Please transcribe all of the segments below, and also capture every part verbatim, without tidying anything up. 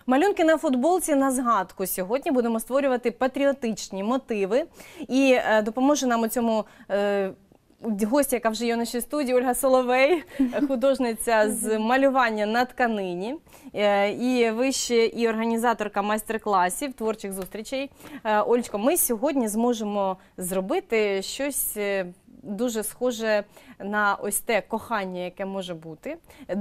Малюнки на футболці на згадку. Сьогодні будемо створювати патріотичні мотиви. І е, допоможе нам у цьому е, гостя, яка вже є в нашій студії, Ольга Соловей, художниця з малювання на тканині. Е, і ви ще і організаторка майстер-класів, творчих зустрічей. Е, Олечко, ми сьогодні зможемо зробити щось е, дуже схоже на ось те кохання, яке може бути.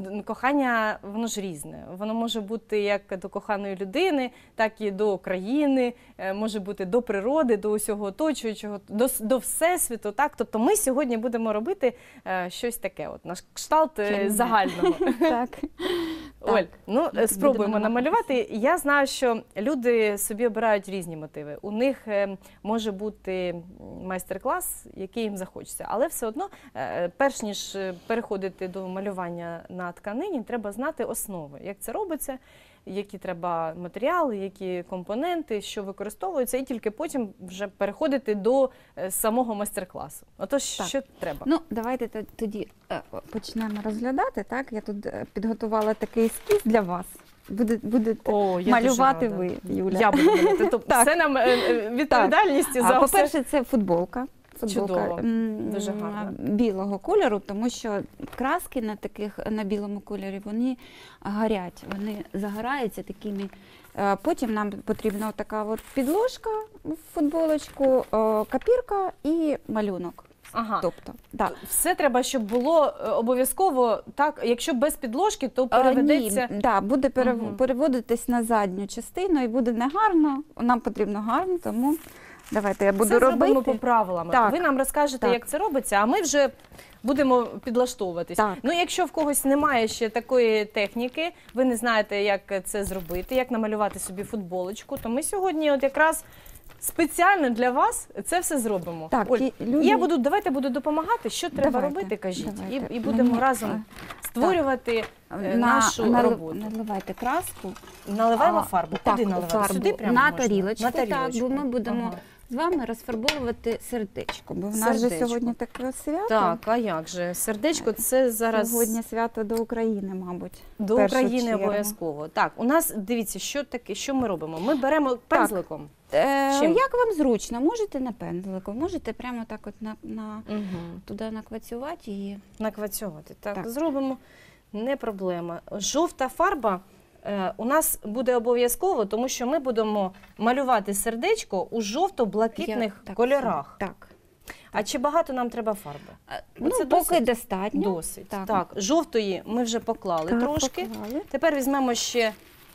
Кохання, воно ж різне. Воно може бути як до коханої людини, так і до країни, може бути до природи, до усього оточуючого, до, до всесвіту. Так? Тобто ми сьогодні будемо робити е, щось таке, от, на кшталт е, загального. Так. Оль, ну спробуємо намалювати. Я знаю, що люди собі обирають різні мотиви. У них е, може бути майстер-клас, який їм захочеться. Але все одно, е, перш ніж переходити до малювання на тканині, треба знати основи. Як це робиться, які треба матеріали, які компоненти, що використовуються, і тільки потім вже переходити до е, самого майстер-класу. Отож, Так. що треба? Ну, давайте тоді е, почнемо розглядати. Так? Я тут е, підготувала такий ескіз для вас. Буде, будете О, я малювати дуже рада. ви, Юля. Я буду малювати. Тобто Так. це нам е, е, відповідальність за все. По-перше, це футболка. Футболка Чудово. м, Дуже гарно. білого кольору, тому що краски на таких на білому кольорі вони горять, вони загораються такими. Е, Потім нам потрібна така от підложка в футболочку, е, копірка і малюнок. Ага. Тобто, так. Все треба, щоб було е, обов'язково, так, якщо без підложки, то переведеться... Ні, да, буде перев... Мгм. переводитись на задню частину і буде негарно, нам потрібно гарно, тому давайте я буду Все робити. зробимо по правилам. Так. Ви нам розкажете, Так. як це робиться, а ми вже будемо підлаштовуватись. Так. Ну, якщо в когось немає ще такої техніки, ви не знаєте, як це зробити, як намалювати собі футболочку, то ми сьогодні от якраз спеціально для вас це все зробимо. Так, Оль, і люди- я буду, давайте буду допомагати, що треба Давайте, робити, кажіть, давайте. і, і будемо Мені, разом е, створювати е, На- нашу налив- роботу. Наливайте краску. Наливаємо А, фарбу. так, Куди наливати? фарбу. Сюди прямо на можна? тарілочку, На так, тарілочку. бо ми будемо Ага. з вами розфарбовувати сердечко, бо в нас же Сердечко. сьогодні таке свято. Так, а як же? Сердечко це зараз Сьогодні свято до України, мабуть. до в першу України чергу. обов'язково. Так, у нас, дивіться, що таке, що ми робимо? Ми беремо пензликом. Е, Чим? як вам зручно? Можете на пензлику, можете прямо так от на, на, Угу. туди наквацювати і... Наквацьовувати. Так, Так. зробимо, не проблема. Жовта фарба е, у нас буде обов'язково, тому що ми будемо малювати сердечко у жовто-блакитних Я- так, кольорах. Так. А чи багато нам треба фарби? Ну, це поки досить? достатньо. Досить. Так. Так. жовтої ми вже поклали Так, трошки. поклали. Тепер візьмемо ще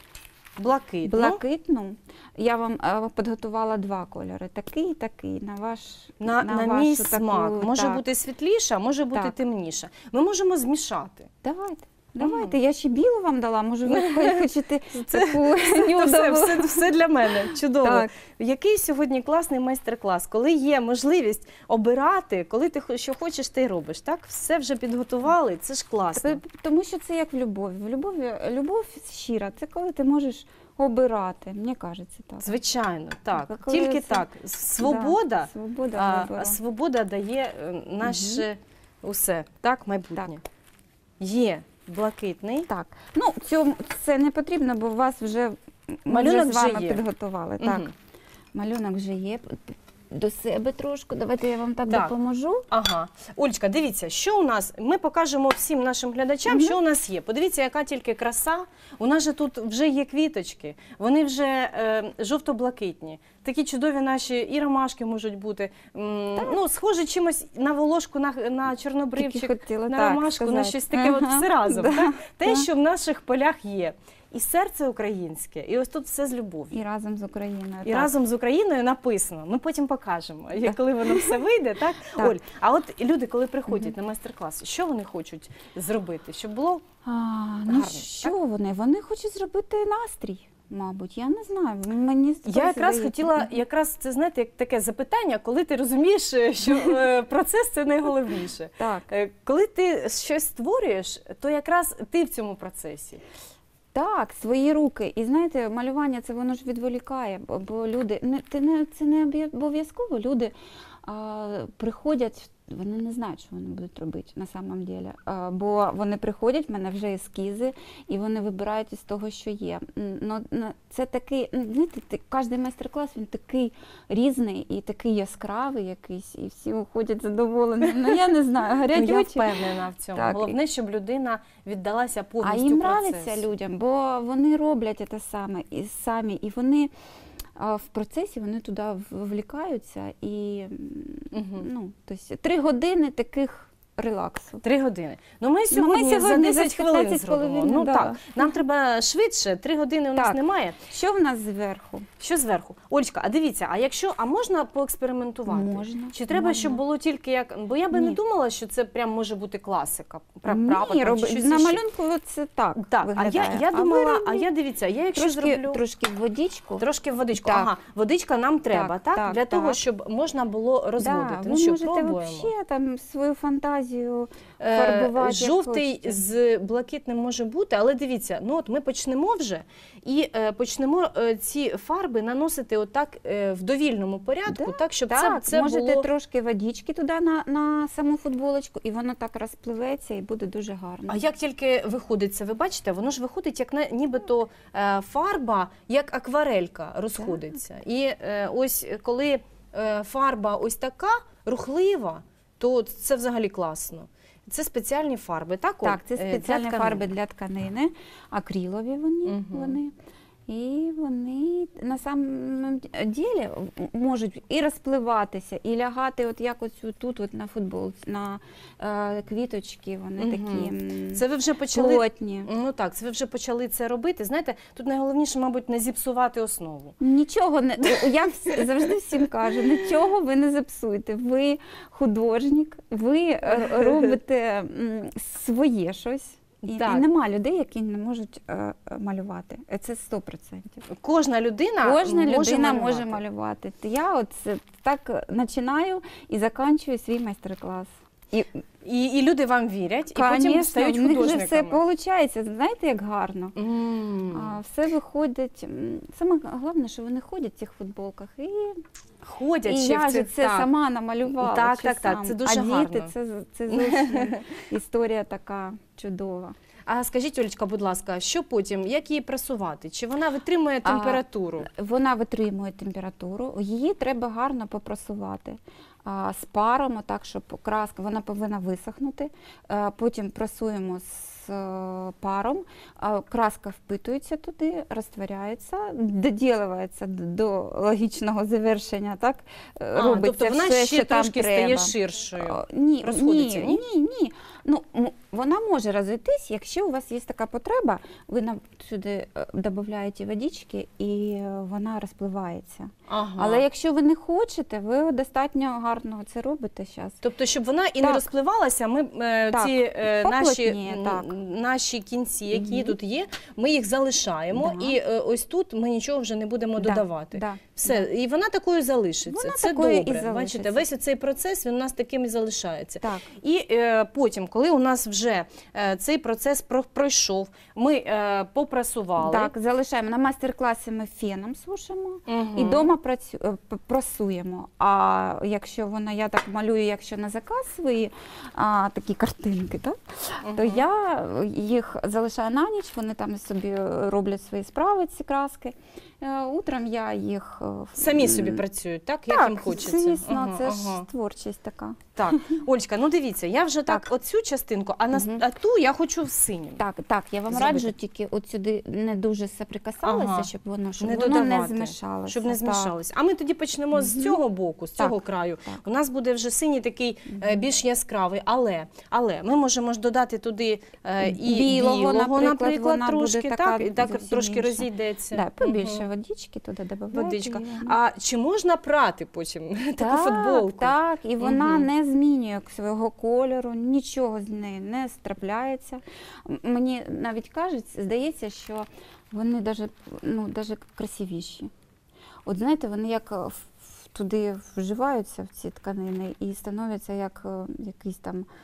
блакитну. Блакитну. Я вам е, підготувала два кольори. Такий і такий. На ваш На, на, вашу мій таку, смак. Може так. бути світліша, може бути Так. темніша. Ми можемо змішати. Давайте. Давайте, я ще білу вам дала, може ви хочете Це- таку Все, нюдову. все, все для мене. Чудово. Так. Який сьогодні класний майстер-клас, коли є можливість обирати, коли ти хо- що хочеш, ти й робиш. Так? Все вже підготували, це ж класно. Це- Тому що це як в любові. В любові любов щира, це коли ти можеш обирати, мені кажеться так. Звичайно, так. Так, коли Тільки це- так. Свобода, Да, свобода а, вибору. свобода дає е, наше усе, так, майбутнє. Є блакитний. Так, ну цьому це не потрібно, бо у вас вже ми Малюнок вже з вами вже є. підготували. Так, Мгм. малюнок вже є. До себе трошки. Давайте я вам так, Так. допоможу. Ага. Олечка, дивіться, що у нас, ми покажемо всім нашим глядачам, Мгм. що у нас є. Подивіться, яка тільки краса. У нас же тут вже є квіточки, вони вже е, жовто-блакитні. Такі чудові наші і ромашки можуть бути. М, ну, схоже чимось на волошку, на, на Тільки чорнобривчик, хотіла на так ромашку, на сказати. щось таке от Ага. все разом. Да. Так? Те, Да. що в наших полях є. І серце українське, і ось тут все з любов'ю. І разом з Україною. І так. разом з Україною написано. Ми потім покажемо, як коли воно все вийде, так? Так. Оль, а от люди, коли приходять на майстер-клас, що вони хочуть зробити? Щоб було А, ну гарно, що вони? Вони хочуть зробити настрій, мабуть. Я не знаю. Мені я так якраз здається. хотіла, якраз це знаєте, як таке запитання, коли ти розумієш, що е, процес це найголовніше. Так. Е, Коли ти щось створюєш, то якраз ти в цьому процесі. Так, свої руки. І знаєте, малювання це воно ж відволікає, бо, бо люди не ти не це не обов'язково. Люди а, приходять вони не знають, що вони будуть робити на самом деле. Е, Бо вони приходять, в мене вже ескізи, і вони вибирають із того, що є. М, Ну, ну, це такий, ну, знаєте, ти- кожен майстер-клас, він такий різний і такий яскравий якийсь, і всі уходять задоволені. Ну, я не знаю, горять Я очі. впевнена в цьому. Так. Головне, щоб людина віддалася А повністю їм процесу. нравиться людям, бо вони роблять це саме і самі, і вони а, в процесі вони туди в- влікаються і м, Мгм. ну, тобто, три години таких релаксу. Три години. Ну ми ми сьогодні, за сьогодні десять за хвилин п'ятнадцять зробимо. хвилин, Ну да. так, нам треба швидше, три години у нас Так. немає. Що в нас зверху? Що зверху? Олечка, а дивіться, а якщо, а можна поекспериментувати? Можна. Чи треба, можна. щоб було тільки як, бо я би не Ні. думала, що це прям може бути класика. Пра- Ні, прапор там чи роби- щось на іще. малюнку це так, Так, а виглядає. я, я ми думала, а робимо я дивіться, я якщо трошки, зроблю трошки в водичку. трошки в водичку. Так. Ага, водичка нам треба, так? так, Для того, так. щоб можна було розводити. Да, Ну ви що, можете пробуємо. вообще там свою фантазію Е, фарбувати. як Жовтий хочете. з блакитним може бути, але дивіться, ну от ми почнемо вже і е, почнемо е, ці фарби наносити отак е, в довільному порядку, Да, так, щоб Так, це, це можете було... трошки водички туди на, на саму футболочку, і воно так розпливеться і буде дуже гарно. А як тільки виходить це, ви бачите, воно ж виходить, як на, нібито е, фарба, як акварелька розходиться. І е, ось коли е, фарба ось така рухлива, то це взагалі класно. Це спеціальні фарби, так? Так, Оль? це Е, для спеціальні тканини. фарби для тканини, акрилові вони, Мгм. вони. І вони на самом ділі можуть і розпливатися, і лягати, от як ось тут, от на футболці, на е, квіточки, вони Мгм. такі м, Це ви вже почали плотні. Ну так, це ви вже почали це робити. Знаєте, тут найголовніше, мабуть, не зіпсувати основу. Нічого не я вс- завжди всім кажу, нічого ви не зіпсуєте. Ви художник, ви е, робите м, своє щось. І, і Так. нема людей, які не можуть е, е, малювати. Е, Це сто відсотків. Кожна людина Кожна може людина малювати. може малювати. Я от це так починаю і закінчую свій майстер-клас. І, І, і люди вам вірять, і потім конечно, стають в них же художниками. все виходить. Знаєте, як гарно. М. А, все виходить. м, Саме головне, що вони ходять в цих футболках і Ходять І ще я в ж цих- це так. сама намалювала. Так, чи так, так, сам. це дуже а гарно. діти, це, це зовсім історія така чудова. А скажіть, Олечка, будь ласка, що потім? Як її пресувати? Чи вона витримує А, температуру? Вона витримує температуру, її треба гарно попрасувати а, з паром, так, щоб краска, вона повинна висохнути. А, потім прасуємо з е, паром, а, краска впитується туди, розтворяється, доділюється до логічного завершення, так? А, робиться тобто вона все, ще що там трошки треба. стає ширшою. О, Ні, Розходиться, ні, ні, ні. Ну, м- вона може розійтись, якщо у вас є така потреба, ви нам сюди е, додаєте водички і е, вона розпливається. Ага. Але якщо ви не хочете, ви достатньо гарно це робите зараз. Тобто, щоб вона і не Так. розпливалася, ми е, Так, ці е, наші, поплотніє, м, так. наші кінці, які Мгм. тут є, ми їх залишаємо, Да. і е, ось тут ми нічого вже не будемо Да, додавати. Да. Все, і вона такою залишиться. Вона Це такою і добре. залишиться. Бачите, весь цей процес він у нас таким і залишається. Так. І е, потім, коли у нас вже е, цей процес про- пройшов, ми е, попрасували. Так, залишаємо. На майстер-класі ми феном сушимо. Мгм. І вдома працю... е, п- прасуємо. А якщо вона, я так малюю, якщо на заказ свої а, такі картинки, так? то Мгм. я їх залишаю на ніч, вони там собі роблять свої справи, ці краски. Е, Утром я їх е, в- Самі собі працюють, так? Як так, їм хочеться. звісно, Ага, це ага. ж творчість така. Так, Олечка, ну дивіться, я вже так, Так. оцю частинку, а, на, Мгм. а ту я хочу в синім. Так, так, я вам Зробити. раджу тільки от сюди не дуже соприкасалося, Ага. щоб воно, щоб Не воно не додавати, змішалося. Щоб не Так. змішалося. А ми тоді почнемо з Мгм. цього боку, з Так, цього краю. так. У нас буде вже синій такий е, більш яскравий, але, але ми можемо ж додати туди е, і Білого, білого, наприклад, наприклад, вона буде трошки, така так, і так зовсім трошки інша. розійдеться. Да, побільше Мгм. водички туди додаєте. Водичка. і воно- А чи можна прати потім таку футболку? Так, і вона Мгм. не змінює свого кольору, нічого з нею не страпляється. М- Мені навіть кажеться, здається, що вони даже, ну, даже красивіші. От знаєте, вони як е, в- в- туди вживаються в ці тканини і становляться як е, якийсь там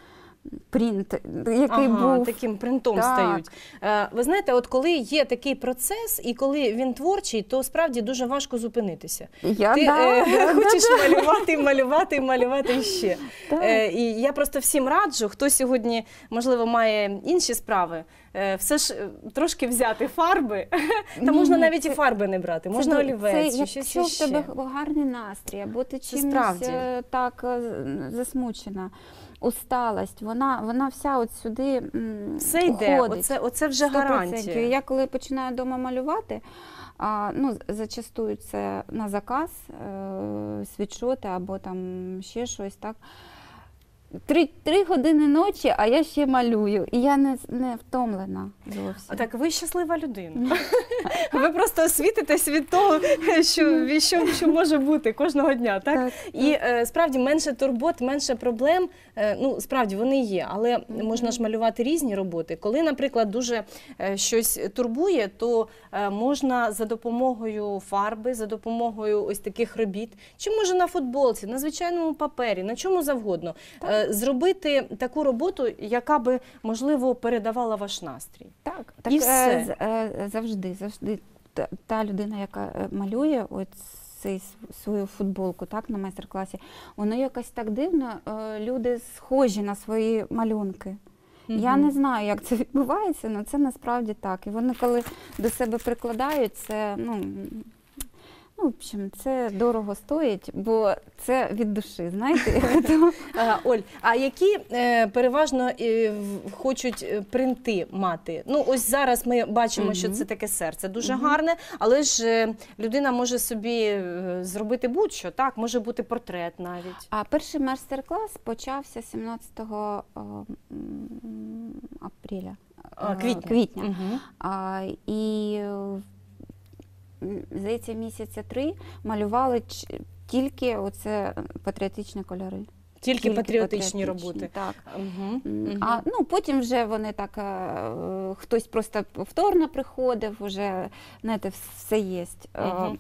принт, який ага, був. таким принтом Так. стають. Е, Ви знаєте, от коли є такий процес і коли він творчий, то справді дуже важко зупинитися. Я, Ти да, е, да, хочеш да, малювати, малювати, малювати ще. да. Е, І я просто всім раджу, хто сьогодні, можливо, має інші справи, е, все ж е, трошки взяти фарби. Та Ні, можна ні, навіть це- і фарби не брати, можна це, олівець, це, чи щось якщо в ще. тебе гарний настрій, або ти Це чимось справді. е, так е, засмучена, усталость, вона, вона вся от сюди м, Все йде, уходить. оце, оце вже сто процентів. гарантія. Я коли починаю вдома малювати, а, ну, зачастую це на заказ, е, світшоти або там ще щось, так. Три, три години ночі, а я ще малюю. І я не, не втомлена зовсім. А так ви щаслива людина. Ви просто освітитесь від того, що, від що, що може бути кожного дня, так? Так, І е, справді менше турбот, менше проблем, е, ну справді вони є, але можна ж малювати різні роботи. Коли, наприклад, дуже е, щось турбує, то е, можна за допомогою фарби, за допомогою ось таких робіт, чи може на футболці, на звичайному папері, на чому завгодно, е, зробити таку роботу, яка би, можливо, передавала ваш настрій. Так, так І е, все. з- е, завжди, завжди та, та людина, яка е, малює от цей с- свою футболку, так, на майстер-класі, воно якось так дивно, е, люди схожі на свої малюнки. Я Мгм. не знаю, як це відбувається, але це насправді так. І вони, коли до себе прикладають, це, ну, ну, в общем, це дорого стоїть, бо це від душі, знаєте. Тому- Ага, Оль, а які е, переважно е, в- хочуть е, принти мати? Ну, ось зараз ми бачимо, що Мгм. це таке серце дуже Мгм. гарне, але ж е, людина може собі е, зробити будь-що, так? Може бути портрет навіть. А перший майстер-клас почався сімнадцятого о, м, апреля. А, е, квітня. квітня. Мгм. А, і, е, м, здається, місяця три малювали ч- тільки оце патріотичні кольори. Тільки, патріотичні роботи. Так. Угу. М, А, ну, потім вже вони так, е, хтось просто повторно приходив, вже, знаєте, все є. Мгм.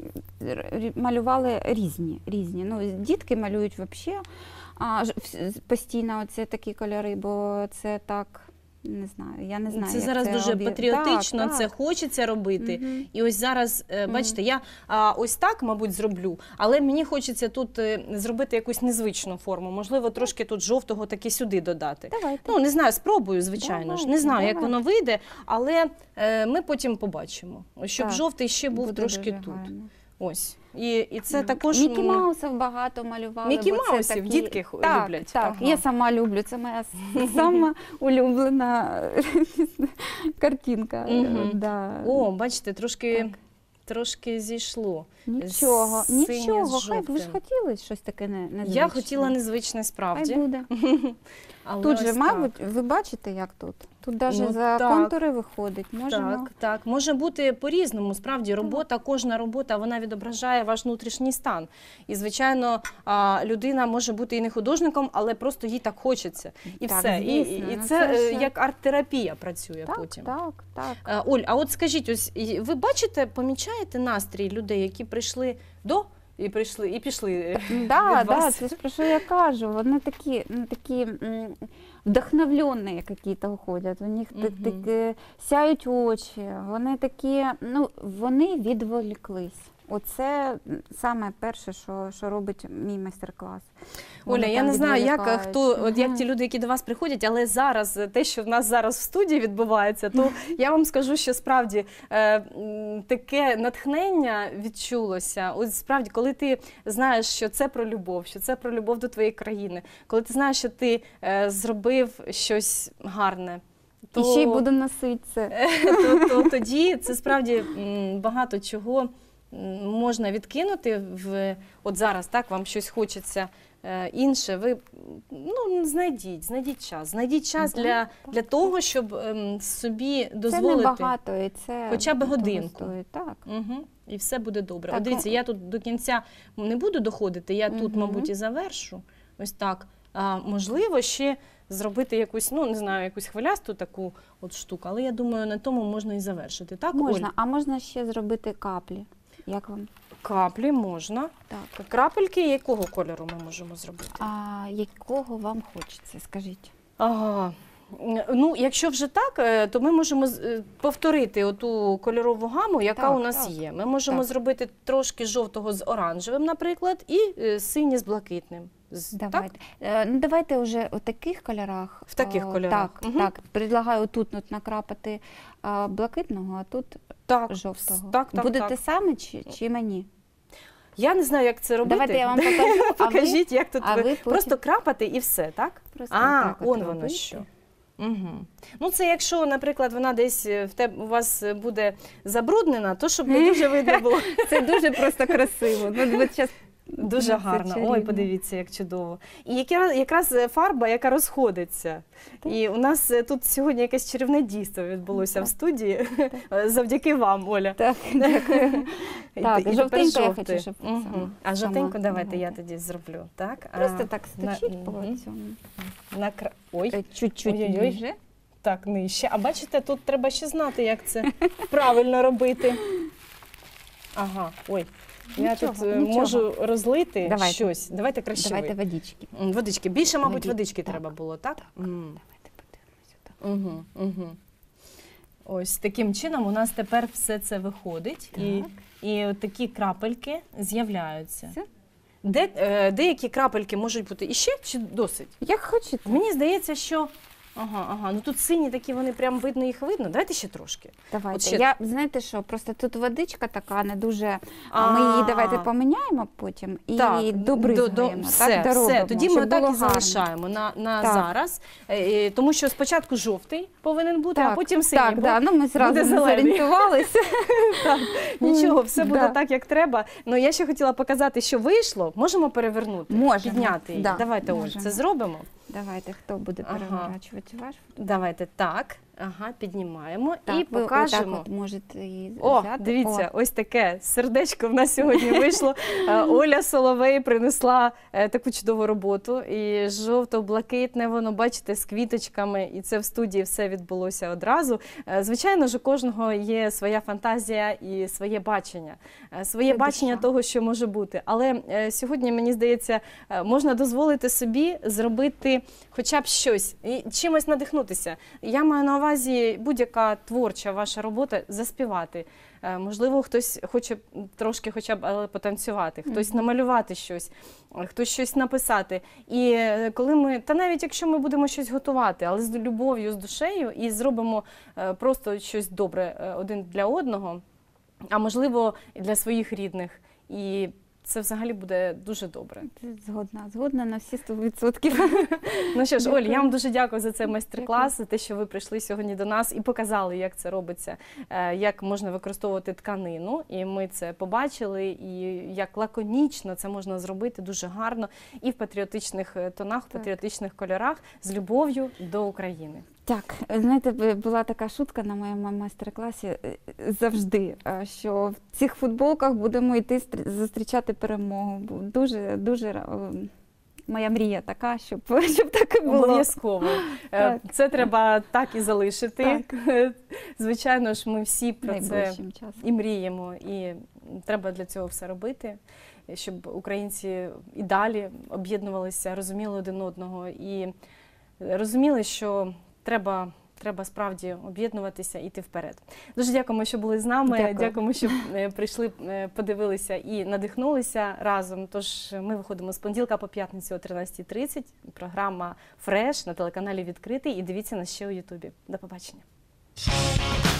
Малювали різні, різні. Ну, дітки малюють взагалі а, ж- вс- постійно оце такі кольори, бо це так, не знаю, я не знаю. Це як зараз дуже об'є- патріотично, Так, це так. хочеться робити. Мгм. І ось зараз, е, Мгм. бачите, я а, ось так, мабуть, зроблю, але мені хочеться тут е, зробити якусь незвичну форму. Можливо, трошки тут жовтого таки сюди додати. Давайте. Ну, не знаю, спробую, звичайно ж. Не Давайте, знаю, як давайте. воно вийде, але е, ми потім побачимо. Ось щоб Так, жовтий ще був Буде трошки дуже тут. гарно. Ось. І, і це Мгм. також... Мікі м, Маусів багато малювали. Мікі бо це Маусів такі- дітки х- так, люблять? Так, Ага. я сама люблю. Це моя с- сама улюблена картинка. Мгм. Да. О, бачите, трошки, Так. трошки зійшло. Нічого, синє з нічого. Хай б ви ж жовтим. хотіли щось таке не- незвичне. Я хотіла незвичне Хай справді. буде. Але Тут ось же, так. мабуть, ви бачите, як тут? Тут навіть Ну, за так. контури виходить. Можемо. Так, так. Може бути по-різному. Справді, робота, кожна робота, вона відображає ваш внутрішній стан. І, звичайно, а, людина може бути і не художником, але просто їй так хочеться. І Так, все. І, звісно. і Ну, це, це е, ж- як арт-терапія працює Так, потім. так, так. Е, Оль, а от скажіть, ось і ви бачите, помічаєте настрій людей, які прийшли до і прийшли, і пішли Да, від да, вас? це ж про що я кажу. Вони такі, ну, такі м, вдохновлені якісь уходять. У них так, Мгм. так, е, сяють очі. Вони такі, ну, вони відволіклись. Оце саме перше, що, що робить мій майстер-клас. Оля, Вони я там не знаю, як е, хто, відволікаються. от як Мгм. ті люди, які до вас приходять, але зараз е, те, що в нас зараз в студії відбувається, то я вам скажу, що справді е, м, таке натхнення відчулося. От справді, коли ти знаєш, що це про любов, що це про любов до твоєї країни, коли ти знаєш, що ти е, зробив щось гарне. То, І ще й буду носити це. то, то тоді це справді м, багато чого м, можна відкинути в от зараз, так вам щось хочеться е, інше. Ви ну знайдіть, знайдіть час, знайдіть час Мгм, для, так. для того, щоб ем, собі Це дозволити. небагато, і це хоча б того годинку. стоїть. Так. Угу. І все буде добре. Так, От дивіться, ну- я тут до кінця не буду доходити, я тут, Мгм. мабуть, і завершу. Ось так. А, можливо, ще зробити якусь, ну не знаю, якусь хвилясту таку от штуку, але я думаю, на тому можна і завершити. Так, Можна, Оль? а можна ще зробити каплі. Як вам? Каплі можна. Так. Крапельки якого кольору ми можемо зробити? А якого вам хочеться, скажіть? Ага. Ну, якщо вже так, е, то ми можемо з- е, повторити оту кольорову гаму, яка Так, у нас так. є. Ми можемо Так. зробити трошки жовтого з оранжевим, наприклад, і е, синє з блакитним. З- Так? Давайте. Е, Ну, давайте вже у таких кольорах. В таких О, кольорах. Так, Мгм. так. Предлагаю тут от накрапати а, блакитного, а тут Так, жовтого. так, так, Будете так. самі чи, чи мені? Я не знаю, як це робити. Давайте я вам покажу, а ви, Покажіть, як тут а ви. ви потім- Просто крапати і все, так? Просто А, так от он воно робити. що. Угу. Ну, це якщо, наприклад, вона десь е, в тебе у вас е, буде забруднена, то щоб не дуже видно було. Це дуже просто красиво. Ну, от щас- Дуже це гарно. чарівно. Ой, подивіться, як чудово. І яка- якраз е, фарба, яка розходиться. І у нас е, тут сьогодні якесь чарівне дійство відбулося в Так. студії. Завдяки вам, Оля. Так, дякую. І Так, те- і жовтенько тепер я жовтий. хочу, щоб Мгм. сама- А сама жовтенько давайте давайте. я тоді зроблю. Так? Просто А, так на- стучить по мгм. цьому. На кра- Ой, Е, Чуть-чуть Ой-ой-ой. ніже. так, нижче. А бачите, тут треба ще знати, як це правильно робити. Ага, ой. Я Нічого, тут е, нічого. можу розлити Давайте. щось. Давайте краще Давайте ви. водички. М, Водички. Більше, мабуть, Воді- водички так. треба було, так? М. Давайте подивимося. так. Угу, угу. Ось таким чином у нас тепер все це виходить. І, Так. і от такі крапельки з'являються. Все? Де, е, деякі крапельки можуть бути іще чи досить? Як хочете. Мені здається, що. Ага, ага. Ну тут сині такі, вони прям видно, їх видно. Давайте ще трошки. Давайте. От ще- Я, знаєте що, просто тут водичка така не дуже, а А. ми її давайте поміняємо потім і до- добризгаємо. до- так, все, доробимо, все. Тоді ми щоб так було і гарно. залишаємо на, на Так. зараз. Е, е, тому що спочатку жовтий повинен бути, а Так, потім синій. Так, бо да, ну ми зразу буде не зелений. зорієнтувалися. Нічого, все буде Да. так, як треба. Ну я ще хотіла показати, що вийшло. Можемо перевернути, Можемо, підняти її. да, Давайте, Оль, можемо. це зробимо. Давайте, хто буде Ага. переворачувати ваш? Давайте так. Ага, піднімаємо Так, і ви покажемо. отак от можете її О, взяти. дивіться, ось таке сердечко в нас сьогодні вийшло. Е, Оля Соловей принесла е, таку чудову роботу. І жовто-блакитне, воно, бачите, з квіточками. І це в студії все відбулося одразу. Е, Звичайно ж, у кожного є своя фантазія і своє бачення. Е, Своє Це бачення душа. того, що може бути. Але е, сьогодні, мені здається, е, можна дозволити собі зробити хоча б щось, і чимось надихнутися. Я маю на увазі будь-яка творча ваша робота заспівати. Е, Можливо, хтось хоче трошки хоча б але потанцювати, хтось Мгм. намалювати щось, е, хтось щось написати. І е, коли ми, та навіть якщо ми будемо щось готувати, але з любов'ю, з душею, і зробимо е, просто щось добре е, один для одного, а можливо, і для своїх рідних. І це взагалі буде дуже добре. Це Згодна, згодна на всі сто відсотків. Ну що ж, Оль, Дякую. я вам дуже дякую за цей майстер-клас, за те, що ви прийшли сьогодні до нас і показали, як це робиться, е, як можна використовувати тканину. І ми це побачили, і як лаконічно це можна зробити дуже гарно і в патріотичних е, тонах, в Так. патріотичних кольорах з любов'ю до України. Так, знаєте, б- була така шутка на моєму майстер-класі е, завжди, е, що в цих футболках будемо йти стр- зустрічати перемогу. Бо Дуже, дуже е, моя мрія така, щоб, щоб так і було. Обов'язково. Е, Так. Це треба так і залишити. Так. Звичайно ж, ми всі про це Найближчим часом. і мріємо, і треба для цього все робити, щоб українці і далі об'єднувалися, розуміли один одного і розуміли, що треба, треба справді об'єднуватися і йти вперед. Дуже дякуємо, що були з нами. Дякую. Дякуємо, що е, прийшли, е, подивилися і надихнулися разом. Тож ми виходимо з понеділка по п'ятницю о тринадцятій тридцять. Програма «Фреш» на телеканалі «Відкритий». І дивіться нас ще у Ютубі. До побачення.